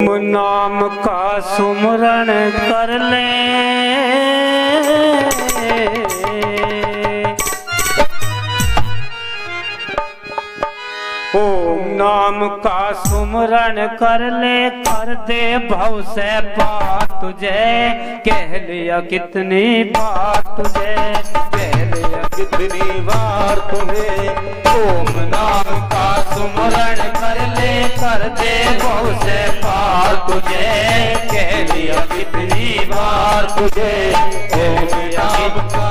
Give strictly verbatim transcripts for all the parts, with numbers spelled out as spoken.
ओम नाम का सुमरण कर ले, ओम नाम का सुमरण कर ले, कर दे भव से पार तुझे, कह लिया कितनी बार तुझे, कह लिया कितनी बार तुझे। ओम नाम का सुमरण कर ले, कर दे भव से पार तुझे, कह लिया कितनी बार तुझे, कह लिया का।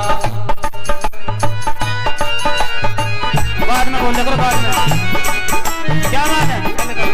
बाद में बोलने करो, बाद में क्या बात है।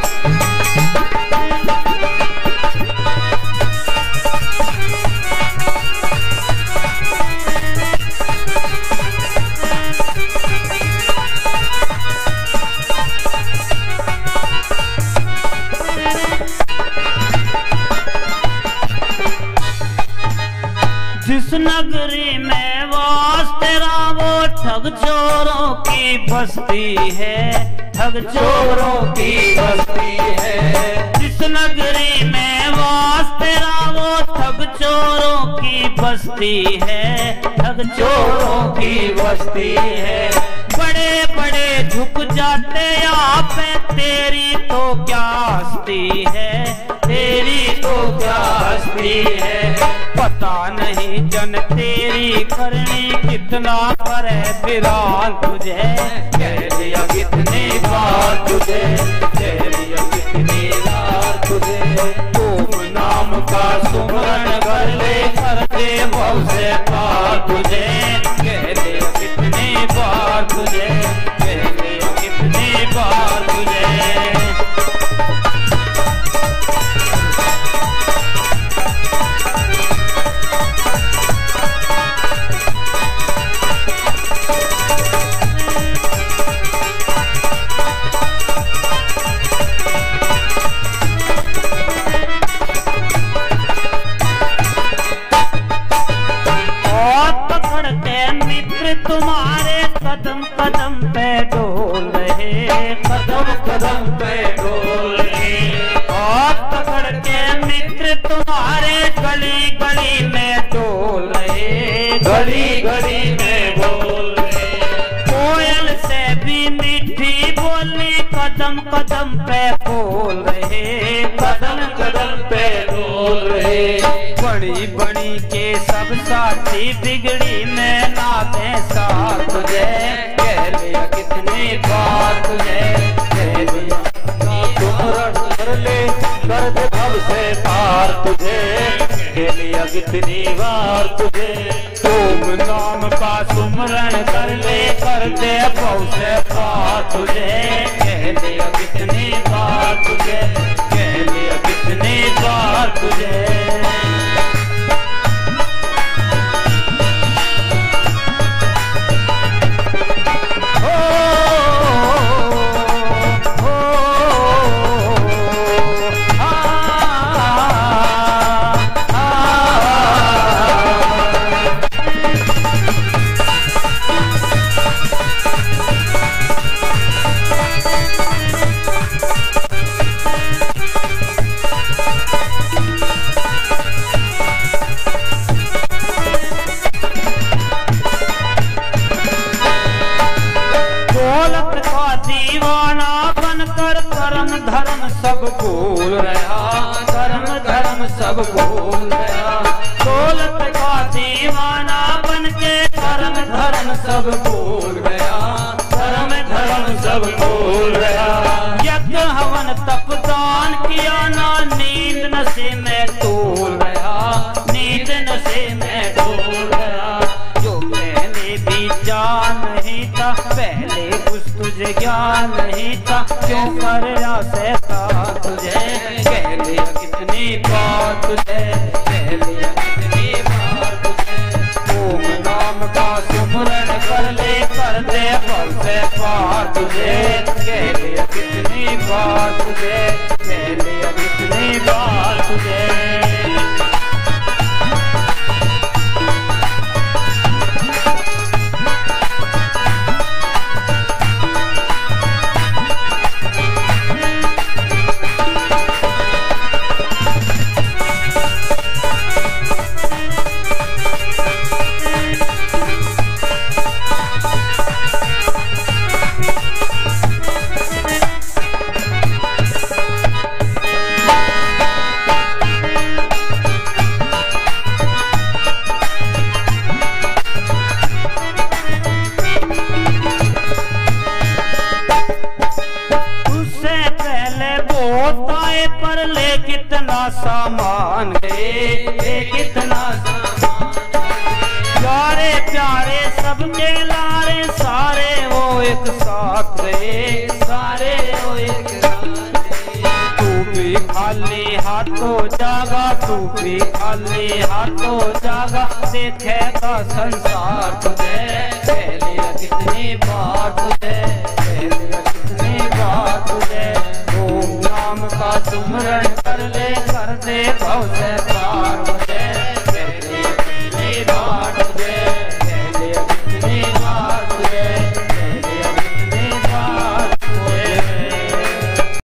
जिस नगरी में वास तेरा वो ठग चोरों की बस्ती है, ठग चोरों की बस्ती है। जिस नगरी में वास तेरा वो ठग चोरों की बस्ती है, ठग चोरों की बस्ती है। बड़े बड़े झुक जाते आप पे, तेरी तो क्या हस्ती है, तेरी तो क्या हस्ती है। पता नहीं जन तेरी करनी कितना करे वीरान तुझे, कह लिया कितनी बार तुझे, कह लिया कितनी बार तुझे। ओम नाम का सुमरण कर ले, कर दे भव से पार तुझे, कह लिया कितनी बार तुझे, कह लिया कितनी बार तुझे। तुम्हारे कदम कदम पे डोल रहे, कदम कदम पे डोल रहे। और पकड़ के मित्र तुम्हारे गली गली में डोल रहे, गली गली में बोल रहे। कोयल से भी मीठी बोली कदम कदम पे बोल रहे, कदम कदम पे बोल रहे। बड़ी बड़ी के सब साथी बिगड़ी में नाते साथ तुझे, कह लिया कितनी बार तुझे, कह लिया सुमरण कर ले, कर दे भव से पार तुझे, कह लिया कितनी बार तुझे। ओम नाम का सुमरण कर ले, कर दे भव से पार तुझे, कह लिया कितनी बार तुझे, कह लिया कितनी बार तुझे। धर्म सब भूल रहा, धर्म धर्म सब भूल रहा। दौलत का दीवाना बन के धर्म धर्म सब भूल गया, धर्म धर्म सब भूल रहा। यज्ञ हवन तप दान किया ना, नींद नशे में डोल रहा, नींद नशे में डोल रहा। जो पहले भी जान नहीं था, पहले कुछ तुझे ज्ञान नहीं था, क्यों कर रहा सहता तुझे, कह लिया कितनी बात तुझे, कह पर ले कितना सामान गए, ले कितना सामान। प्यारे प्यारे सबके लारे सारे वो एक साथ रहे, सारे वो एक साथ रहे। तू भी खाली हाथों जागा, तू भी खाली हाथों जागा, देखेगा संसार तुझे पहले कितनी बार तुझे, पहले कितनी बार तुझे। ओम नाम का सुमरण कर ले, कर दे भव से